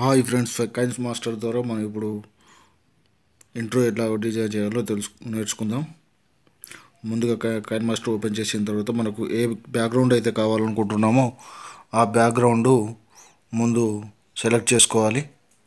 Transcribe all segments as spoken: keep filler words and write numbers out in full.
Hi friends, కైన్స్ master ద్వారా మనం ఇప్పుడు ఇంట్రో ఎట్లా డిజైన్ చేయాలో తెలుసు నేర్చుకుందాం. ముందుగా కైన్ మాస్టర్ ఓపెన్ చేసిన తర్వాత మనకు ఏ బ్యాక్గ్రౌండ్ అయితే కావాలనుకుంటున్నామో ఆ బ్యాక్గ్రౌండ్ ముందు సెలెక్ట్ చేసుకోవాలి.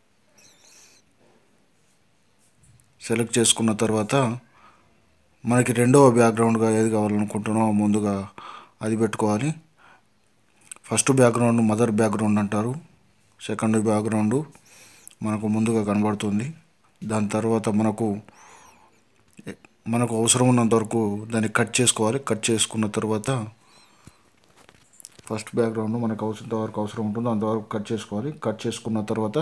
సెలెక్ట్ చేసుకున్న తర్వాత మనకి రెండవ బ్యాక్గ్రౌండ్గా ఏది కావాలనుకుంటున్నామో ముందుగా అది పెట్టుకోవాలి. ఫస్ట్ బ్యాక్గ్రౌండ్ మదర్ బ్యాక్గ్రౌండ్ అంటారు. సెకండ్ బ్యాక్గ్రౌండ్ మనకు ముందుగా కనబడుతుంది. దాని తర్వాత మనకు మనకు అవసరం ఉన్నంత వరకు దాన్ని కట్ చేసుకోవాలి. కట్ చేసుకున్న తర్వాత ఫస్ట్ బ్యాక్గ్రౌండ్ మనకు అవసరం వరకు అవసరం ఉంటుందో అంతవరకు కట్ చేసుకోవాలి. కట్ చేసుకున్న తర్వాత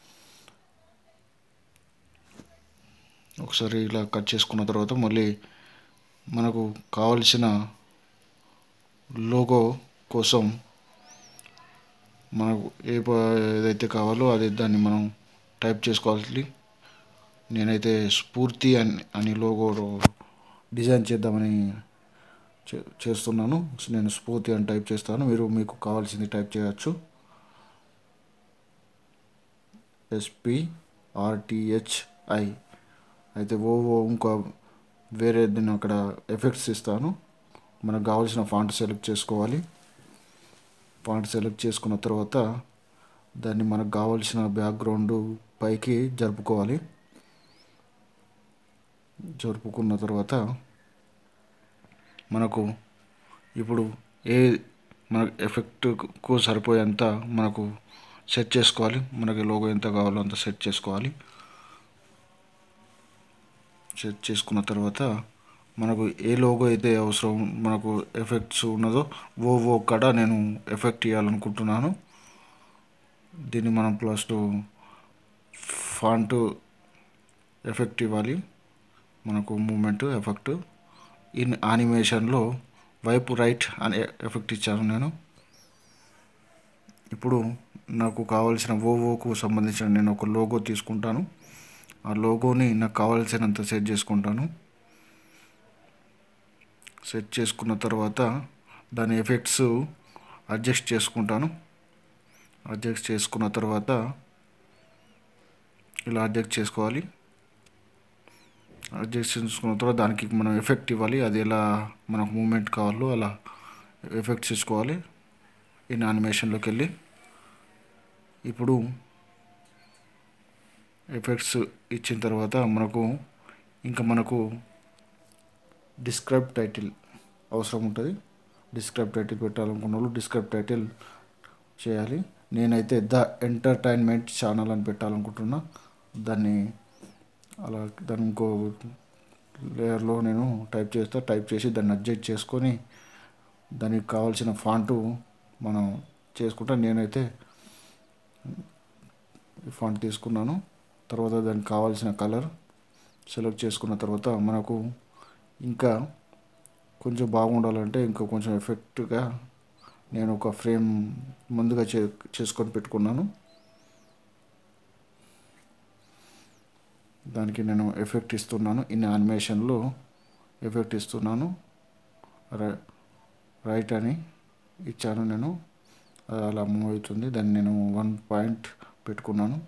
ఒకసారి ఇలా కట్ చేసుకున్న తర్వాత మళ్ళీ మనకు కావలసిన లోగో కోసం మనకు ఏ ఏదైతే కావాలో అది దాన్ని మనం టైప్ చేసుకోవాలి. నేనైతే స్ఫూర్తి అని అని లోగో డిజైన్ చేద్దామని చేస్తున్నాను. నేను స్ఫూర్తి అని టైప్ చేస్తాను. మీరు మీకు కావాల్సింది టైప్ చేయవచ్చు. ఎస్పిఆర్టిహెచ్ఐ అయితే ఓ ఇంకా వేరే నేను అక్కడ ఎఫెక్ట్స్ ఇస్తాను. మనకు కావాల్సిన ఫాంట్ సెలెక్ట్ చేసుకోవాలి. ఫాంట్ సెలెక్ట్ చేసుకున్న తర్వాత దాన్ని మనకు కావాల్సిన బ్యాక్గ్రౌండ్ పైకి జరుపుకోవాలి. జరుపుకున్న తర్వాత మనకు ఇప్పుడు ఏ మన ఎఫెక్ట్కు సరిపోయేంత మనకు సెట్ చేసుకోవాలి. మనకి లోగో ఎంత కావాలో అంత సెట్ చేసుకోవాలి. సెట్ చేసుకున్న తర్వాత మనకు ఏ లోగో అయితే అవసరం మనకు ఎఫెక్ట్స్ ఉన్నదో ఓ ఓ కడ నేను ఎఫెక్ట్ ఇవ్వాలనుకుంటున్నాను. దీన్ని మనం ప్లస్ ఫాంట్ ఎఫెక్ట్ ఇవ్వాలి. మనకు మూమెంట్ ఎఫెక్ట్ ఇన్ యానిమేషన్లో వైపు రైట్ అనే ఎఫెక్ట్ ఇచ్చాను నేను. ఇప్పుడు నాకు కావాల్సిన ఓవోకు సంబంధించిన నేను ఒక లోగో తీసుకుంటాను. ఆ లోగోని నాకు కావాల్సినంత సెట్ చేసుకుంటాను. సెట్ చేసుకున్న తర్వాత దాని ఎఫెక్ట్స్ అడ్జస్ట్ చేసుకుంటాను. అడ్జస్ట్ చేసుకున్న తర్వాత ఇలా అడ్జస్ట్ చేసుకోవాలి. అడ్జస్ట్ చేసుకున్న తర్వాత దానికి మనం ఎఫెక్ట్ ఇవ్వాలి. అది ఎలా మనకు మూమెంట్ కావాలో అలా ఎఫెక్ట్స్ ఇచ్చుకోవాలి. ఇన్ యానిమేషన్లోకి వెళ్ళి ఇప్పుడు ఎఫెక్ట్స్ ఇచ్చిన తర్వాత మనకు ఇంకా మనకు డిస్క్రైబ్ టైటిల్ అవసరం ఉంటుంది. డిస్క్రైబ్ టైటిల్ పెట్టాలనుకున్న వాళ్ళు డిస్క్రైబ్ టైటిల్ చేయాలి. నేనైతే ద ఎంటర్టైన్మెంట్ ఛానల్ అని పెట్టాలనుకుంటున్నా. దాన్ని అలా దాన్ని ఇంకో లేయర్లో నేను టైప్ చేస్తా. టైప్ చేసి దాన్ని అడ్జస్ట్ చేసుకొని దానికి కావాల్సిన ఫాంటు మనం చేసుకుంటా. నేనైతే ఫాంట్ తీసుకున్నాను. తర్వాత దానికి కావాల్సిన కలర్ సెలెక్ట్ చేసుకున్న తర్వాత మనకు ఇంకా కొంచెం బాగుండాలంటే ఇంకా కొంచెం ఎఫెక్ట్గా నేను ఒక ఫ్రేమ్ ముందుగా చే చేసుకొని పెట్టుకున్నాను. దానికి నేను ఎఫెక్ట్ ఇస్తున్నాను. ఇన్ యానిమేషన్లో ఎఫెక్ట్ ఇస్తున్నాను. రైట్ అని ఇచ్చాను నేను. అలా మూవ్ అవుతుంది. దాన్ని నేను వన్ పాయింట్ పెట్టుకున్నాను.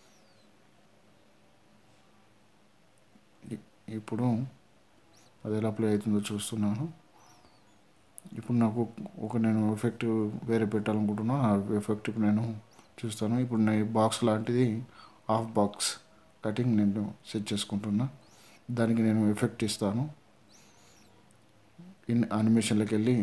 ఇప్పుడు అది ఎలా ప్లే అవుతుందో చూస్తున్నాను. ఇప్పుడు నాకు ఒక నేను ఎఫెక్ట్ వేరే పెట్టాలనుకుంటున్నాను. ఆ ఎఫెక్ట్కి నేను చూస్తాను. ఇప్పుడు నేను బాక్స్ లాంటిది హాఫ్ బాక్స్ కటింగ్ నేను సెట్ చేసుకుంటున్నా. దానికి నేను ఎఫెక్ట్ ఇస్తాను. ఇన్ యానిమేషన్లోకి వెళ్ళి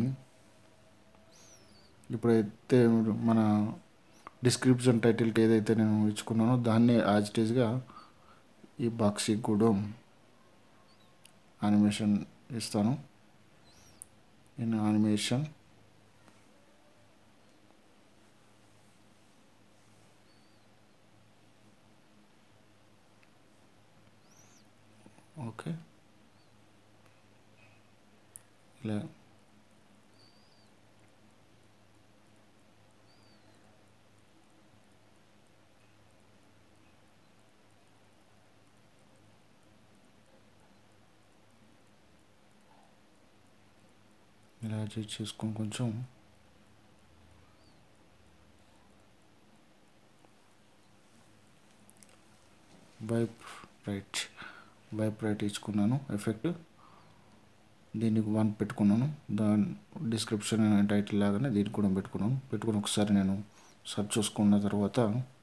ఇప్పుడైతే మన డిస్క్రిప్షన్ టైటిల్కి ఏదైతే నేను ఇచ్చుకున్నానో దాన్నే యాజ్ ఇట్ ఈస్గా ఈ బాక్స్కి కూడా యానిమేషన్ ఇస్తాను. ఇన్ యానిమేషన్ ఓకే ఇలా ఇలా అడ్జస్ట్ చేసుకొని కొంచెం వైప్ రైట్ వైప్ రైట్ ఇచ్చుకున్నాను ఎఫెక్ట్. దీనికి వన్ పెట్టుకున్నాను. దాని డిస్క్రిప్షన్ టైటిల్ లాగానే దీనికి కూడా పెట్టుకున్నాను. పెట్టుకుని ఒకసారి నేను సెర్చ్ చూసుకున్న తర్వాత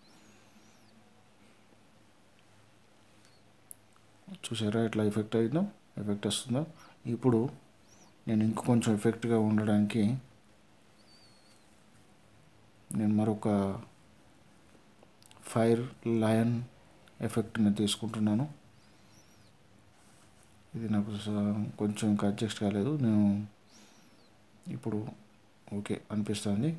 చూసారా ఎట్లా ఎఫెక్ట్ అయిందో, ఎఫెక్ట్ వస్తుందో. ఇప్పుడు నేను ఇంక కొంచెం ఎఫెక్ట్గా ఉండడానికి నేను మరొక ఫైర్ లయన్ ఎఫెక్ట్ని తీసుకుంటున్నాను. ఇది నాకు కొంచెం ఇంకా అడ్జస్ట్ కాలేదు. నేను ఇప్పుడు ఓకే అనిపిస్తుంది.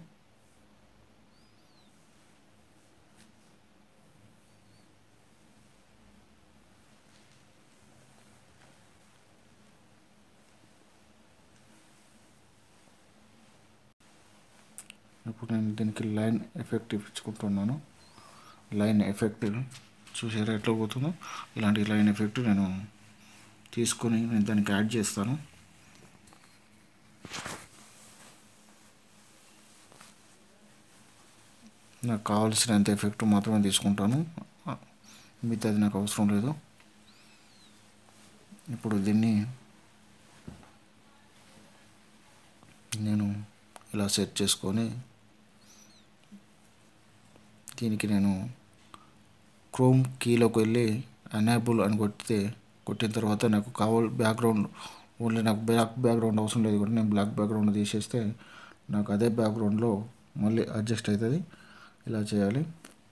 ఇప్పుడు నేను దీనికి లైన్ ఎఫెక్ట్ ఇచ్చుకుంటున్నాను. లైన్ ఎఫెక్ట్ చూసారా ఎట్లా పోతుందో. ఇలాంటి లైన్ ఎఫెక్ట్ నేను తీసుకొని నేను దానికి యాడ్ చేస్తాను. నాకు కావాల్సినంత ఎఫెక్ట్ మాత్రమే తీసుకుంటాను, మిగతాది నాకు అవసరం లేదు. ఇప్పుడు దీన్ని నేను ఇలా సెట్ చేసుకొని దీనికి నేను క్రోమ్ కీలోకి వెళ్ళి ఎనేబుల్ అని కొడితే కొట్టిన తర్వాత నాకు కావాలి బ్యాక్గ్రౌండ్ ఓన్లీ నాకు బ్లాక్ బ్యాక్గ్రౌండ్ అవసరం లేదు కూడా నేను బ్లాక్ బ్యాక్గ్రౌండ్ తీసేస్తే నాకు అదే బ్యాక్గ్రౌండ్లో మళ్ళీ అడ్జస్ట్ అవుతుంది. ఇలా చేయాలి.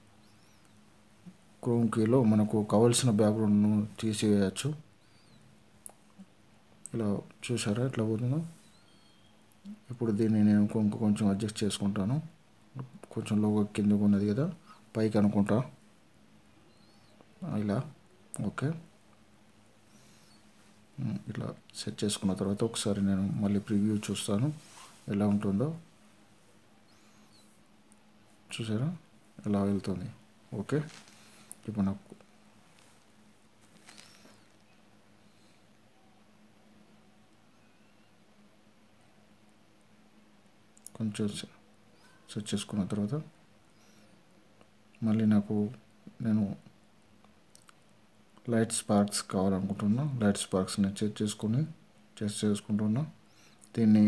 క్రోమ్ కీలో మనకు కావాల్సిన బ్యాక్గ్రౌండ్ను తీసివేయచ్చు. ఇలా చూసారా ఎట్లా పోతుందో. ఇప్పుడు దీన్ని నేను కొంచెం కొంచెం అడ్జస్ట్ చేసుకుంటాను. కొంచెం లోగో కిందకు ఉన్నది కదా, పైకి అనుకుంటా ఇలా. ఓకే, ఇట్లా సెట్ చేసుకున్న తర్వాత ఒకసారి నేను మళ్ళీ ప్రివ్యూ చూస్తాను ఎలా ఉంటుందో. చూసారా ఎలా వెళ్తుంది. ఓకే, ఇప్పుడు నాకు కొంచెం సెట్ చేసుకున్న తర్వాత మళ్ళీ నాకు నేను లైట్ స్పార్క్స్ కావాలనుకుంటున్నా. లైట్ స్పార్క్స్ని సెట్ చేసుకొని చెక్ చేసుకుంటున్నా. దీన్ని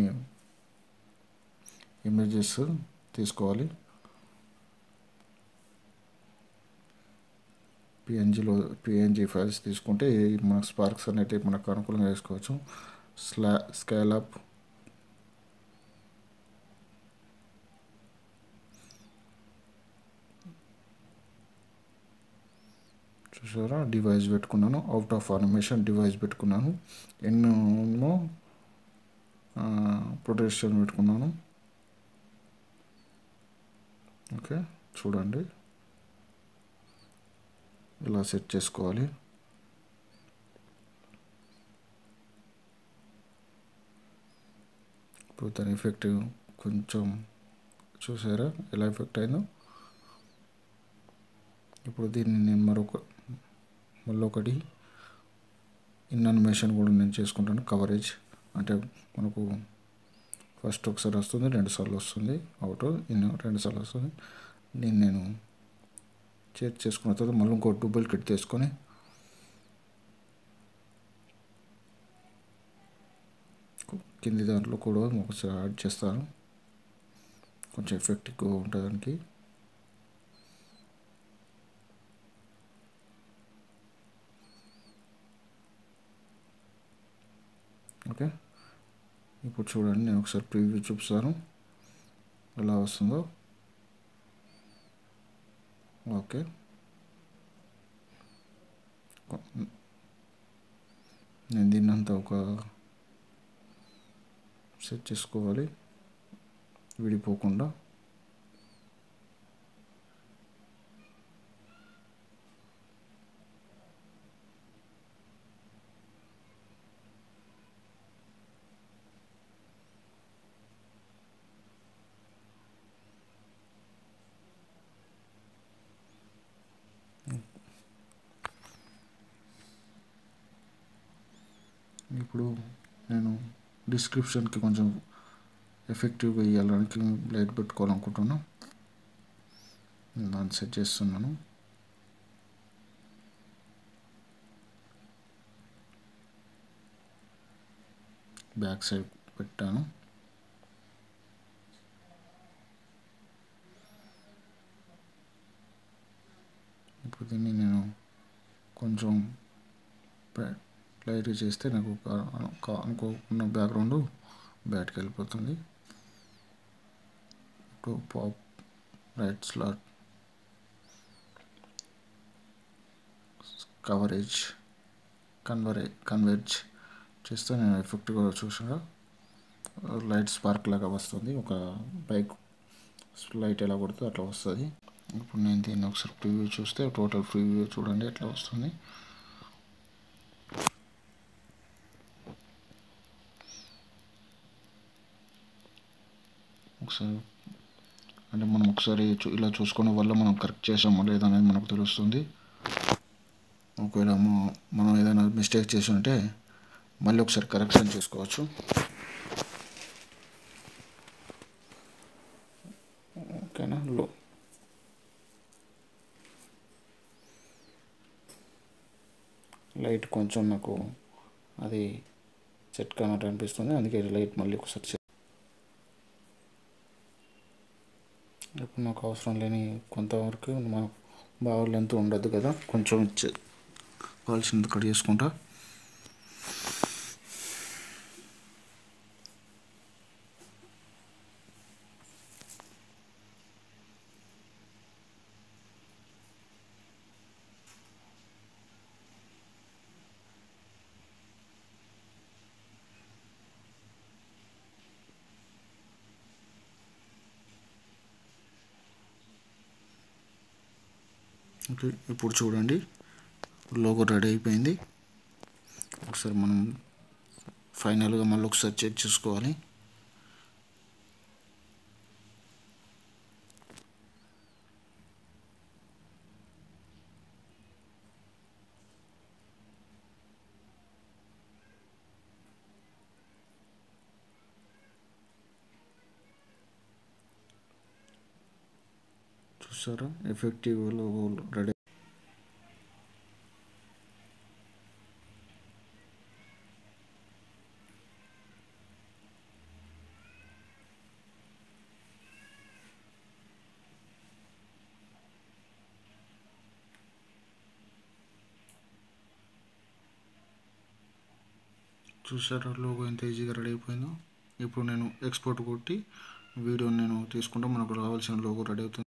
ఇమేజెస్ తీసుకోవాలి. పిఎన్జిలో పిఎన్జి ఫైల్స్ తీసుకుంటే మన స్పార్క్స్ అనేటివి మనకు అనుకూలంగా వేసుకోవచ్చు. స్లా స్కేల్ అప్ చూసారా, డివైస్ పెట్టుకున్నాను. అవుట్ ఆఫ్ ఆనిమేషన్ డివైస్ పెట్టుకున్నాను. ఎన్నో ప్రొటెక్షన్ పెట్టుకున్నాను. ఓకే, చూడండి ఇలా సెట్ చేసుకోవాలి. ఇప్పుడు దాని ఎఫెక్ట్ కొంచెం చూసారా ఎలా ఎఫెక్ట్ అయిందో. ఇప్పుడు దీన్ని నేను మరొక మళ్ళీ ఒకటి ఇన్ అనిమేషన్ కూడా నేను చేసుకుంటాను. కవరేజ్ అంటే మనకు ఫస్ట్ ఒకసారి వస్తుంది, రెండు సార్లు వస్తుంది, అవుట్ ఇన్ రెండు సార్లు వస్తుంది. దీన్ని నేను చేట్ చేసుకున్న తర్వాత మళ్ళీ ఇంకో డూప్లికేట్ తీసుకొని కింది దాంట్లో కూడా ఒకసారి యాడ్ చేస్తాను. కొంచెం ఎఫెక్టివ్గా ఉండడానికి. ఓకే, ఇప్పుడు చూడండి నేను ఒకసారి ప్రివ్యూ చూపిస్తాను ఎలా వస్తుందో. ఓకే, నేను దీన్ని అంతా ఒక సెట్ చేసుకోవాలి విడిపోకుండా. ఇప్పుడు నేను డిస్క్రిప్షన్కి కొంచెం ఎఫెక్టివ్గా ఇవ్వడానికి లైట్ పెట్టుకోవాలనుకుంటున్నా. దాన్ని సెట్ చేస్తున్నాను. బ్యాక్ సైడ్ పెట్టాను. ఇప్పుడు దీన్ని నేను కొంచెం లైట్గా చేస్తే నాకు అనుకోకున్న బ్యాక్గ్రౌండ్ బయటకు వెళ్ళిపోతుంది. ఇప్పుడు పాప్ రైట్ స్లాట్ కవరేజ్ కన్వరే కన్వర్జ్ చేస్తే నేను ఎఫెక్ట్గా చూసాగా లైట్ స్పార్క్ లాగా వస్తుంది. ఒక బైక్ లైట్ ఎలా కొడితే అట్లా వస్తుంది. ఇప్పుడు నేను దీన్ని ఒకసారి ప్రివ్యూ చూస్తే టోటల్ ప్రివ్యూ చూడండి ఎట్లా వస్తుంది. ఒకసారి అంటే మనం ఒకసారి ఇలా చూసుకోవడం వల్ల మనం కరెక్ట్ చేసామో లేదా అనేది మనకు తెలుస్తుంది. ఒకవేళ మనం ఏదైనా మిస్టేక్ చేసి ఉంటే మళ్ళీ ఒకసారి కరెక్షన్ చేసుకోవచ్చు. ఓకేనా. లో లైట్ కొంచెం నాకు అది సెట్ కానట్టు అనిపిస్తుంది, అందుకే లైట్ మళ్ళీ ఒకసారి. ఇప్పుడు నాకు అవసరం లేని కొంతవరకు మనకు బాగా లెంత్ ఉండదు కదా, కొంచెం కావాల్సింది కట్ చేసుకుంటా. ఓకే, ఇప్పుడు చూడండి లోగో రెడీ అయిపోయింది. ఒకసారి మనం ఫైనల్గా మళ్ళీ ఒకసారి చెక్ చేసుకోవాలి. చూసారా ఎఫెక్టివ్ లోగో రెడీ. చూసారా లోగో ఎంత ఈజీగా రెడీ అయిపోయిందో. ఇప్పుడు నేను ఎక్స్పోర్ట్ కొట్టి వీడియోని నేను తీసుకుంటే మనకు రావాల్సిన లోగో రెడీ అవుతుంది.